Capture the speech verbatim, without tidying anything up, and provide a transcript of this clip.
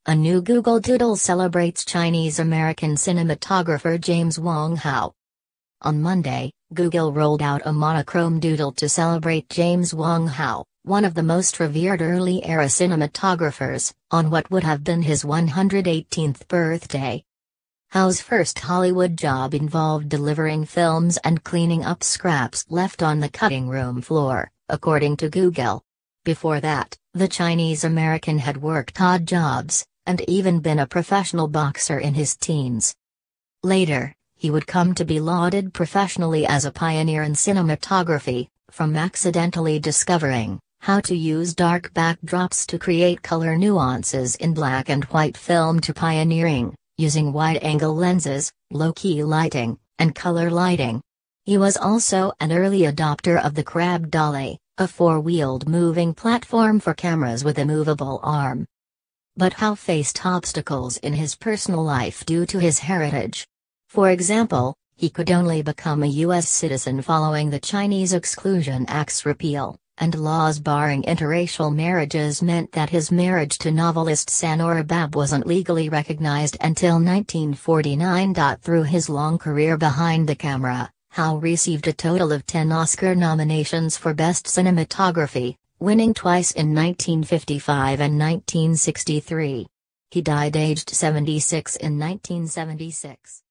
A new Google Doodle celebrates Chinese-American cinematographer James Wong Howe. On Monday, Google rolled out a monochrome doodle to celebrate James Wong Howe, one of the most revered early-era cinematographers, on what would have been his one hundred eighteenth birthday. Howe's first Hollywood job involved delivering films and cleaning up scraps left on the cutting room floor, according to Google. Before that, the Chinese-American had worked odd jobs, and even been a professional boxer in his teens. Later, he would come to be lauded professionally as a pioneer in cinematography, from accidentally discovering how to use dark backdrops to create color nuances in black and white film to pioneering using wide-angle lenses, low-key lighting, and color lighting. He was also an early adopter of the crab dolly, a four-wheeled moving platform for cameras with a movable arm. But Howe faced obstacles in his personal life due to his heritage. For example, he could only become a U S citizen following the Chinese Exclusion Act's repeal, and laws barring interracial marriages meant that his marriage to novelist Sanora Bab wasn't legally recognized until nineteen forty-nine. Through his long career behind the camera, Howe received a total of ten Oscar nominations for Best Cinematography, winning twice in nineteen fifty-five and nineteen sixty-three. He died aged seventy-six in nineteen seventy-six.